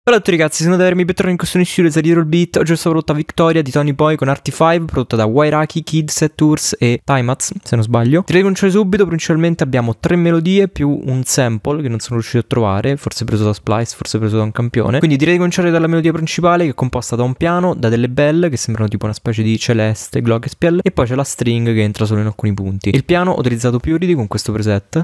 Ciao a tutti ragazzi, sono Dermi, bentornati in questo nuovo video dietro il beat. Oggi ho questa prodotta Victoria di Tony Boy con Arty 5, prodotta da Wyraki, Kid Set Tours e Timex, se non sbaglio. Direi di cominciare subito. Principalmente abbiamo 3 melodie più un sample che non sono riuscito a trovare, forse preso da Splice, forse preso da un campione. Quindi direi di cominciare dalla melodia principale, che è composta da un piano, da delle belle che sembrano tipo una specie di celeste, glockenspiel, e poi c'è la string che entra solo in alcuni punti. Il piano ho utilizzato Purity con questo preset.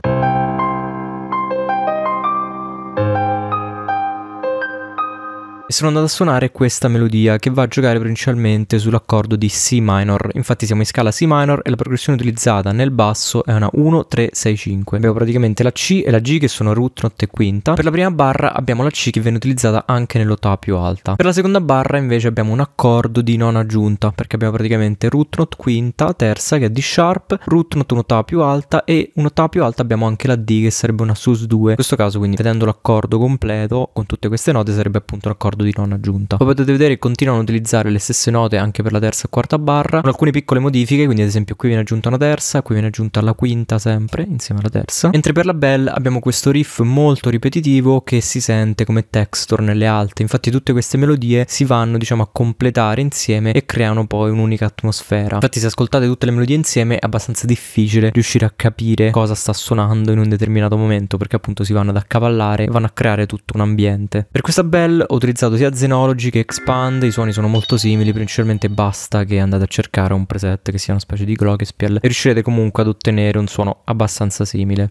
E sono andato a suonare questa melodia che va a giocare principalmente sull'accordo di C minor. Infatti siamo in scala C minor e la progressione utilizzata nel basso è una 1, 3, 6, 5. Abbiamo praticamente la C e la G che sono root, notte e quinta. Per la prima barra abbiamo la C che viene utilizzata anche nell'ottava più alta. Per la seconda barra invece abbiamo un accordo di nona aggiunta, perché abbiamo praticamente root, note quinta, terza che è D sharp, root, note un'ottava più alta, e un'ottava più alta abbiamo anche la D che sarebbe una sus 2. In questo caso, quindi vedendo l'accordo completo con tutte queste note, sarebbe appunto un accordo di nona aggiunta. Poi potete vedere che continuano a utilizzare le stesse note anche per la terza e quarta barra, con alcune piccole modifiche. Quindi ad esempio qui viene aggiunta una terza, qui viene aggiunta la quinta sempre insieme alla terza. Mentre per la bell abbiamo questo riff molto ripetitivo che si sente come texture nelle alte. Infatti tutte queste melodie si vanno, diciamo, a completare insieme e creano poi un'unica atmosfera. Infatti se ascoltate tutte le melodie insieme è abbastanza difficile riuscire a capire cosa sta suonando in un determinato momento, perché appunto si vanno ad accavallare e vanno a creare tutto un ambiente. Per questa bell ho utilizzato sia Xenology che Expand. I suoni sono molto simili, principalmente basta che andate a cercare un preset che sia una specie di glockenspiel e riuscirete comunque ad ottenere un suono abbastanza simile.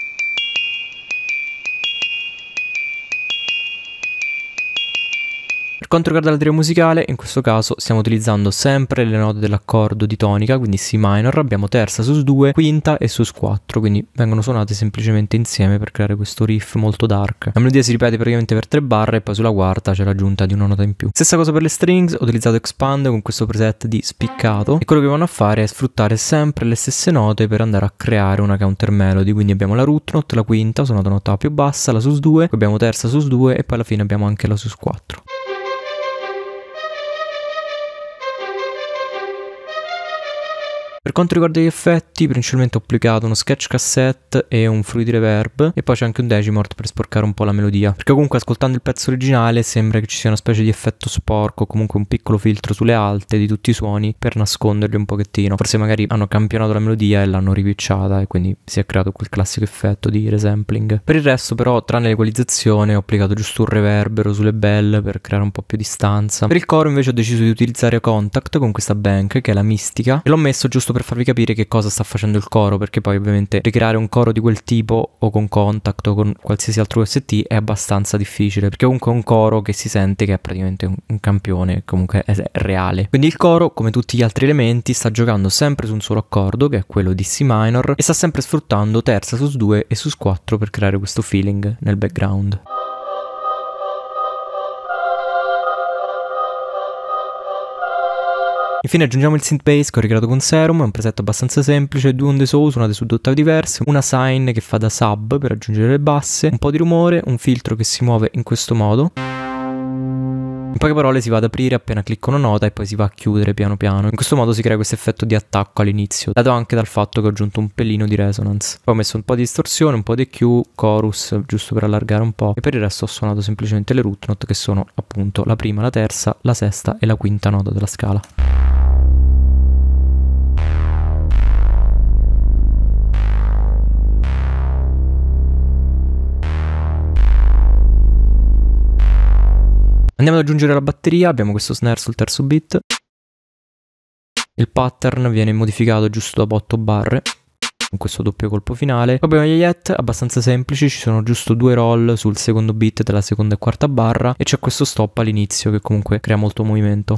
Per quanto riguarda la tria musicale, in questo caso stiamo utilizzando sempre le note dell'accordo di tonica, quindi C minor, abbiamo terza, sus 2, quinta e sus 4, quindi vengono suonate semplicemente insieme per creare questo riff molto dark. La melodia si ripete praticamente per 3 barre e poi sulla quarta c'è l'aggiunta di una nota in più. Stessa cosa per le strings, ho utilizzato Expand con questo preset di spiccato, e quello che vanno a fare è sfruttare sempre le stesse note per andare a creare una counter melody. Quindi abbiamo la root note, la quinta, suonata un'ottava più bassa, la sus 2, poi abbiamo terza, sus 2 e poi alla fine abbiamo anche la sus 4. Per quanto riguarda gli effetti, principalmente ho applicato uno sketch cassette e un fruity reverb, e poi c'è anche un Decimort per sporcare un po' la melodia, perché comunque ascoltando il pezzo originale sembra che ci sia una specie di effetto sporco, comunque un piccolo filtro sulle alte di tutti i suoni per nasconderli un pochettino. Forse magari hanno campionato la melodia e l'hanno ripicciata e quindi si è creato quel classico effetto di resampling. Per il resto però, tranne l'equalizzazione, ho applicato giusto un reverbero sulle belle per creare un po' più di stanza. Per il coro invece ho deciso di utilizzare Contact con questa bank che è la mistica, e l'ho messo giusto per farvi capire che cosa sta facendo il coro, perché poi ovviamente ricreare un coro di quel tipo o con Contact o con qualsiasi altro OST è abbastanza difficile, perché comunque è un coro che si sente che è praticamente un campione, comunque è reale. Quindi il coro, come tutti gli altri elementi, sta giocando sempre su un solo accordo, che è quello di C minor, e sta sempre sfruttando terza, sus 2 e sus 4 per creare questo feeling nel background. Infine aggiungiamo il synth bass che ho ricreato con Serum, è un preset abbastanza semplice, 2 onde soul suonate su 2 ottavi diverse, una sine che fa da sub per aggiungere le basse, un po' di rumore, un filtro che si muove in questo modo. In poche parole si va ad aprire appena clicco una nota e poi si va a chiudere piano piano. In questo modo si crea questo effetto di attacco all'inizio, dato anche dal fatto che ho aggiunto un pelino di resonance. Poi ho messo un po' di distorsione, un po' di EQ, chorus, giusto per allargare un po', e per il resto ho suonato semplicemente le root note, che sono appunto la prima, la terza, la sesta e la quinta nota della scala. Andiamo ad aggiungere la batteria, abbiamo questo snare sul terzo beat. Il pattern viene modificato giusto dopo 8 barre, con questo doppio colpo finale. Poi abbiamo gli hi-hat abbastanza semplici, ci sono giusto 2 roll sul secondo beat della seconda e quarta barra, e c'è questo stop all'inizio che comunque crea molto movimento.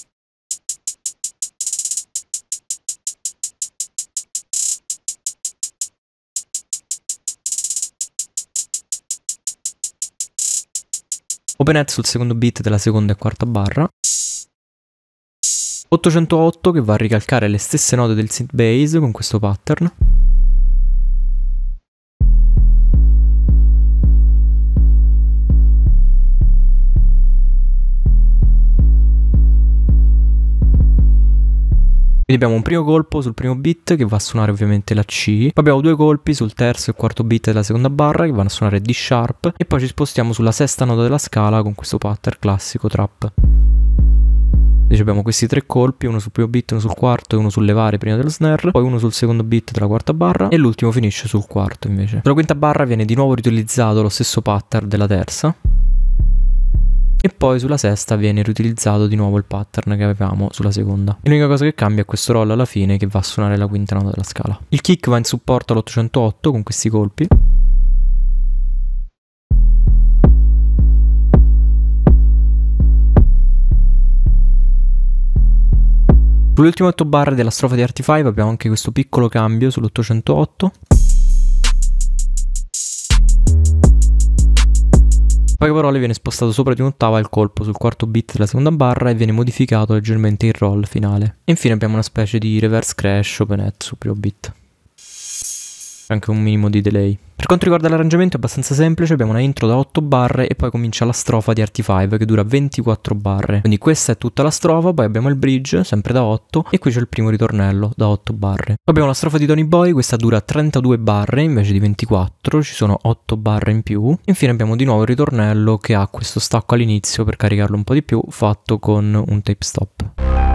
Open-head sul secondo beat della seconda e quarta barra. 808 che va a ricalcare le stesse note del synth bass con questo pattern. Quindi abbiamo un primo colpo sul primo beat che va a suonare ovviamente la C, poi abbiamo due colpi sul terzo e quarto beat della seconda barra che vanno a suonare D sharp e poi ci spostiamo sulla sesta nota della scala con questo pattern classico trap. Quindi abbiamo questi tre colpi, uno sul primo beat, uno sul quarto e uno sul levare prima dello snare, poi uno sul secondo beat della quarta barra e l'ultimo finisce sul quarto invece. Sulla quinta barra viene di nuovo riutilizzato lo stesso pattern della terza. E poi sulla sesta viene riutilizzato di nuovo il pattern che avevamo sulla seconda. E l'unica cosa che cambia è questo roll alla fine che va a suonare la quinta nota della scala. Il kick va in supporto all'808 con questi colpi. Sulle ultime 8 barre della strofa di Artify abbiamo anche questo piccolo cambio sull'808. In poche parole viene spostato sopra di un'ottava il colpo sul quarto beat della seconda barra e viene modificato leggermente il roll finale. E infine abbiamo una specie di reverse crash open-hat sul primo beat. Anche un minimo di delay. Per quanto riguarda l'arrangiamento è abbastanza semplice, abbiamo una intro da 8 barre e poi comincia la strofa di Artify che dura 24 barre. Quindi questa è tutta la strofa, poi abbiamo il bridge, sempre da 8, e qui c'è il primo ritornello da 8 barre. Poi abbiamo la strofa di Tony Boy, questa dura 32 barre invece di 24, ci sono 8 barre in più. Infine abbiamo di nuovo il ritornello che ha questo stacco all'inizio per caricarlo un po' di più, fatto con un tape stop.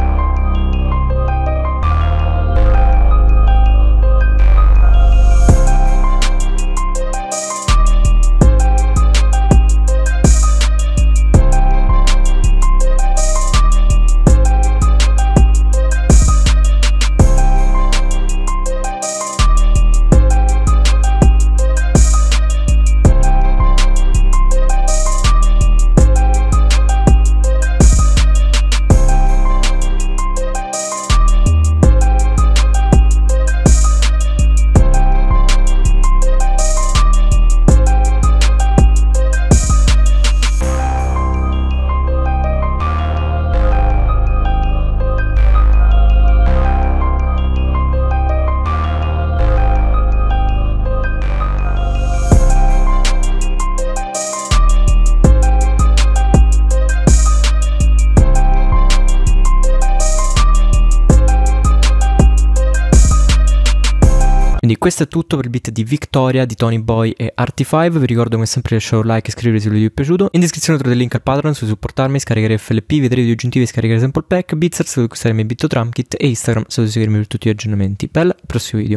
Quindi questo è tutto per il beat di Victoria di Tony Boy e Artify. Vi ricordo come sempre di lasciare un like e iscrivervi se il video vi è piaciuto. In descrizione trovate il link al Patreon su supportarmi, scaricare FLP, vedere video aggiuntivi e scaricare sample pack, Beatstars se volete acquistare i miei BitTorrent Kit e Instagram se volete seguirmi per tutti gli aggiornamenti. Per il prossimo video.